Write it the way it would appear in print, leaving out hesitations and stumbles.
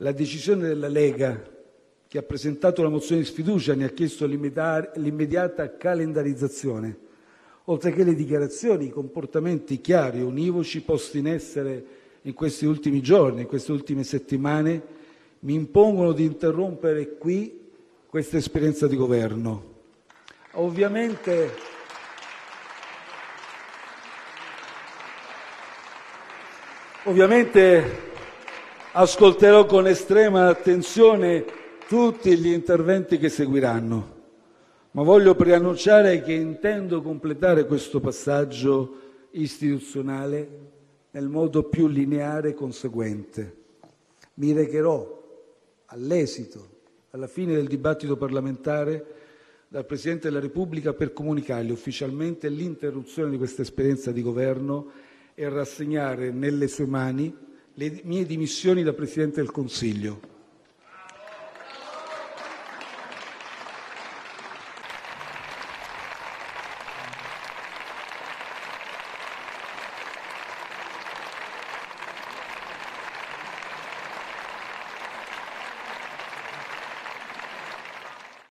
La decisione della Lega, che ha presentato la mozione di sfiducia, ne ha chiesto l'immediata calendarizzazione, oltre che le dichiarazioni, i comportamenti chiari e univoci posti in essere in questi ultimi giorni, in queste ultime settimane, mi impongono di interrompere qui questa esperienza di governo. Ovviamente ascolterò con estrema attenzione tutti gli interventi che seguiranno, ma voglio preannunciare che intendo completare questo passaggio istituzionale nel modo più lineare e conseguente. Mi recherò all'esito, alla fine del dibattito parlamentare, dal Presidente della Repubblica per comunicargli ufficialmente l'interruzione di questa esperienza di governo e rassegnare nelle sue mani le mie dimissioni da Presidente del Consiglio.